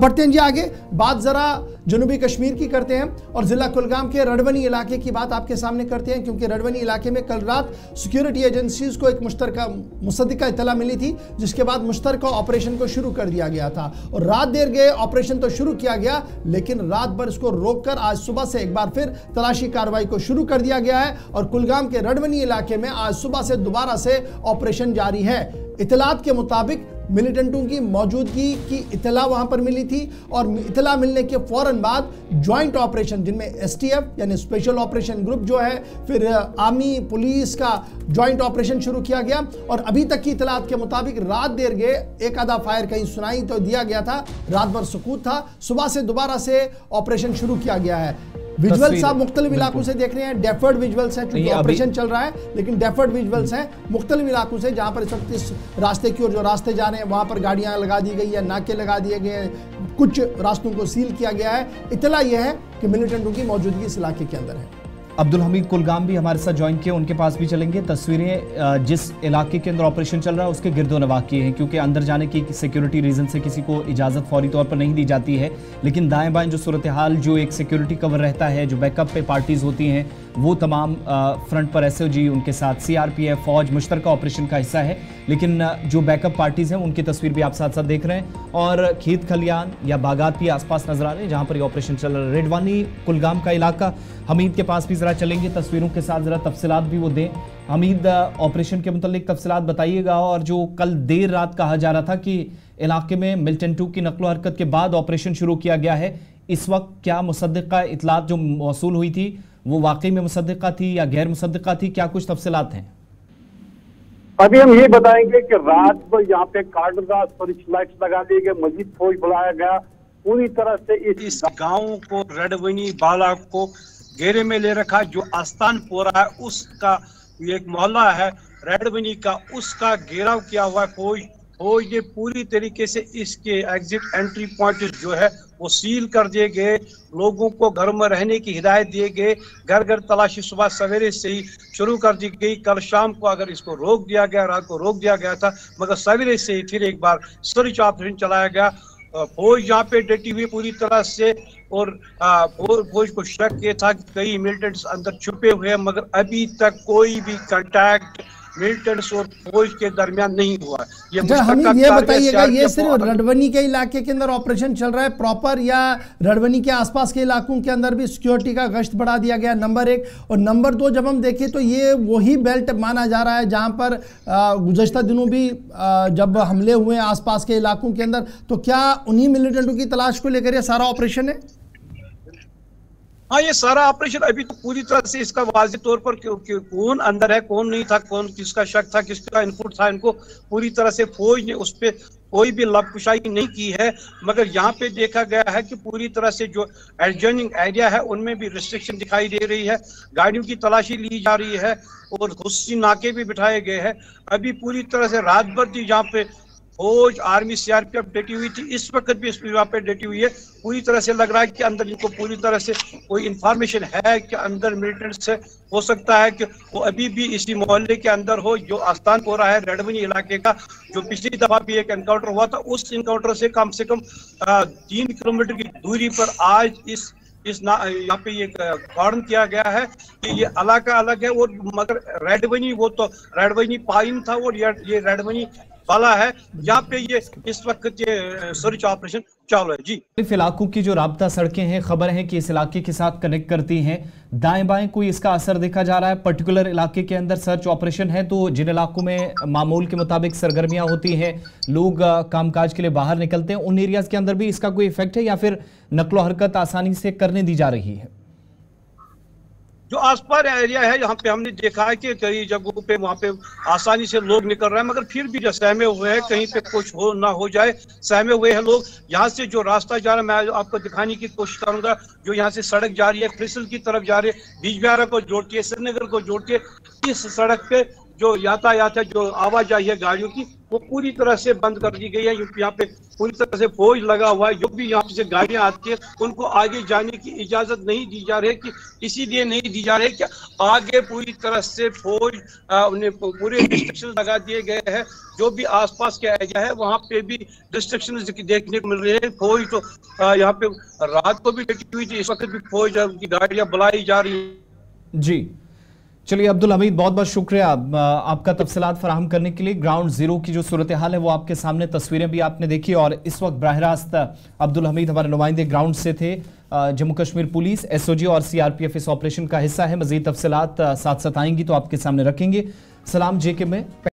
बढ़ते हैं जी आगे, बात ज़रा जनूबी कश्मीर की करते हैं और ज़िला कुलगाम के रडवनी इलाके की बात आपके सामने करते हैं, क्योंकि रडवनी इलाके में कल रात सिक्योरिटी एजेंसीज़ को एक मुसद्दिका इत्तला मिली थी, जिसके बाद मुश्तरका ऑपरेशन को शुरू कर दिया गया था। और रात देर गए ऑपरेशन तो शुरू किया गया, लेकिन रात भर इसको रोककर आज सुबह से एक बार फिर तलाशी कार्रवाई को शुरू कर दिया गया है और कुलगाम के रडवनी इलाके में आज सुबह से दोबारा से ऑपरेशन जारी है। इतलात के मुताबिक मिलिटेंटों की मौजूदगी की इतला वहां पर मिली थी और इतला मिलने के फौरन बाद ज्वाइंट ऑपरेशन, जिनमें एसटीएफ यानी स्पेशल ऑपरेशन ग्रुप जो है, फिर आर्मी पुलिस का ज्वाइंट ऑपरेशन शुरू किया गया। और अभी तक की इतलात के मुताबिक रात देर गए एक आधा फायर कहीं सुनाई तो दिया गया था, रात भर सुकूत था, सुबह से दोबारा से ऑपरेशन शुरू किया गया है। विजुअल्स आप मुख्तलिफ इलाकों से देख रहे हैं, डेफर्ड विजुअल्स हैं, क्योंकि ऑपरेशन चल रहा है, लेकिन डेफर्ड विजुअल्स हैं मुख्तलिफ इलाकों से, जहां पर इस वक्त इस रास्ते की ओर जो रास्ते जा रहे हैं वहां पर गाड़ियां लगा दी गई है, नाके लगा दिए गए हैं, कुछ रास्तों को सील किया गया है। इतला यह है कि मिलिटेंटों की मौजूदगी इस इलाके के अंदर है। अब्दुल हमीद कुलगाम भी हमारे साथ ज्वाइन किए, उनके पास भी चलेंगे। तस्वीरें जिस इलाके के अंदर ऑपरेशन चल रहा है उसके गिरदोनवाह की हैं, क्योंकि अंदर जाने की सिक्योरिटी रीज़न से किसी को इजाज़त फौरी तौर पर नहीं दी जाती है, लेकिन दाएं बाएं जो सूरत हाल, जो एक सिक्योरिटी कवर रहता है, जो बैकअप पे पार्टीज़ होती हैं, वो तमाम फ्रंट पर एसओजी, उनके साथ सीआरपीएफ, फौज मुश्तरका ऑपरेशन का हिस्सा है। लेकिन जो बैकअप पार्टीज़ हैं उनकी तस्वीर भी आप साथ साथ देख रहे हैं और खेत खलियान या बागात भी आसपास नजर आ रहे हैं जहाँ पर ये ऑपरेशन चल रहा है। रेडवानी कुलगाम का इलाका, हमीद के पास भी ज़रा चलेंगे, तस्वीरों के साथ ज़रा तफसीलात भी वो दें। हमीद, ऑपरेशन के मुतालिक तफसीलात बताइएगा। और जो कल देर रात कहा जा रहा था कि इलाके में मिलिटेंटों की नकलो हरकत के बाद ऑपरेशन शुरू किया गया है, इस वक्त क्या मुसद्दिका इतलात जो मौसूल हुई थी वो वाकई में मुसद्दिका थी या गैर मुसद्दिका थी, क्या कुछ तफसीलात हैं? अभी हम ये बताएंगे कि रात को यहाँ पे कार्डरदास और लाइट्स लगा दिए गए, मजीद फौज बुलाया गया, पूरी तरह से इस गाँव को, रडवनी बाला को घेरे में ले रखा। जो आस्तानपोरा है उसका एक मोहल्ला है रडवनी का, उसका घेराव किया हुआ है फौज ने पूरी तरीके से। इसके एग्जिट एंट्री पॉइंट जो है वो सील कर दिए गए, लोगों को घर में रहने की हिदायत दिए गए, घर घर तलाशी सुबह सवेरे से ही शुरू कर दी गई। कल शाम को अगर इसको रोक दिया गया, रात को रोक दिया गया था, मगर सवेरे से ही फिर एक बार सर्च ऑपरेशन चलाया गया। फौज यहाँ पे डटी हुई पूरी तरह से और फौज को शक ये था कि कई मिलिटेंट्स अंदर छुपे हुए हैं, मगर अभी तक कोई भी कांटेक्ट मिलिटेंट्स और फौज के दरमियान नहीं हुआ। ये बताइएगा, ये सिर्फ रडवनी के इलाके के अंदर ऑपरेशन चल रहा है प्रॉपर, या रडवनी के आसपास के इलाकों के अंदर भी सिक्योरिटी का गश्त बढ़ा दिया गया? नंबर एक। और नंबर दो, जब हम देखें तो ये वही बेल्ट माना जा रहा है जहां पर गुज़श्ता दिनों भी जब हमले हुए आसपास के इलाकों के अंदर, तो क्या उन्हीं मिलिटेंटों की तलाश को लेकर ये सारा ऑपरेशन है? हाँ, ये सारा ऑपरेशन अभी तो पूरी तरह से इसका वाज़ेह तौर पर कौन अंदर है, कौन नहीं था, कौन किसका शक था, किसका इनपुट था, इनको पूरी तरह से फौज ने उस पर कोई भी लबकुशाई नहीं की है। मगर यहाँ पे देखा गया है कि पूरी तरह से जो एडजॉइनिंग एरिया है उनमें भी रिस्ट्रिक्शन दिखाई दे रही है, गाड़ियों की तलाशी ली जा रही है और खुसूसी नाके भी बिठाए गए हैं। अभी पूरी तरह से रात भर थी जहाँ पे फौज, आर्मी, सीआरपीएफ डटी हुई थी, इस वक्त भी इस वहाँ पे डटी हुई है। पूरी तरह से लग रहा है कि अंदर इनको पूरी तरह से कोई इंफॉर्मेशन है कि अंदर मिलिटेंट्स है। हो सकता है कि वो अभी भी इसी मोहल्ले के अंदर हो, जो आस्तानपोरा है रडवनी इलाके का, जो पिछली दफा भी एक एनकाउंटर हुआ था, उस एनकाउंटर से कम 3 किलोमीटर की दूरी पर आज यहाँ पे ये वार्न किया गया है कि ये इलाका अलग है। और मगर रडवनी, वो तो रडवनी पाइन था और ये रडवनी वाला है, यहाँ पे ये इस वक्त ये सर्च ऑपरेशन चालू है। जी, इलाकों की जो राब्ता सड़कें हैं, खबर है कि इस इलाके के साथ कनेक्ट करती हैं, दाएं बाएं कोई इसका असर देखा जा रहा है? पर्टिकुलर इलाके के अंदर सर्च ऑपरेशन है तो जिन इलाकों में मामूल के मुताबिक सरगर्मियां होती हैं, लोग कामकाज के लिए बाहर निकलते हैं, उन एरियाज के अंदर भी इसका कोई इफेक्ट है या फिर नकलो हरकत आसानी से करने दी जा रही है? जो आसपास एरिया है यहाँ पे हमने देखा है कि कई जगहों पे वहाँ पे आसानी से लोग निकल रहे हैं, मगर फिर भी जो सहमे हुए हैं, कहीं पे कुछ हो ना हो जाए, सहमे हुए हैं लोग। यहाँ से जो रास्ता जा रहा है मैं आपको दिखाने की कोशिश करूंगा, जो यहाँ से सड़क जा रही है फ्रिसल की तरफ जा रही है, बिजबिहारा को जोड़ती है, श्रीनगर को जोड़ती है, इस सड़क पे जो यातायात है, जो आवाजाही है गाड़ियों की, वो पूरी तरह से बंद कर दी गई है। यहाँ पे पूरी तरह से फौज लगा हुआ है। जो भी यहाँ से गाड़ियां आती है उनको आगे जाने की इजाजत नहीं दी जा रही, कि इसीलिए नहीं दी जा रही कि आगे पूरी तरह से फौज उन्हें पूरे रिस्ट्रिक्शन लगा दिए गए हैं। जो भी आसपास के एरिया है वहाँ पे भी रिस्ट्रिक्शन देखने को मिल रही है। फौज तो यहाँ पे रात को भी लगी हुई थी, इस वक्त भी फौज की गाड़ियां बुलाई जा रही है। जी चलिए अब्दुल हमीद, बहुत बहुत शुक्रिया आपका तफसीलात फराहम करने के लिए। ग्राउंड जीरो की जो सूरत हाल है वो आपके सामने, तस्वीरें भी आपने देखी, और इस वक्त बराह रास्त अब्दुल हमीद हमारे नुमाइंदे ग्राउंड से थे। जम्मू कश्मीर पुलिस, एसओजी और सीआरपीएफ इस ऑपरेशन का हिस्सा है। मजीद तफसीलात साथ साथ आएंगी तो आपके सामने रखेंगे। सलाम जेके में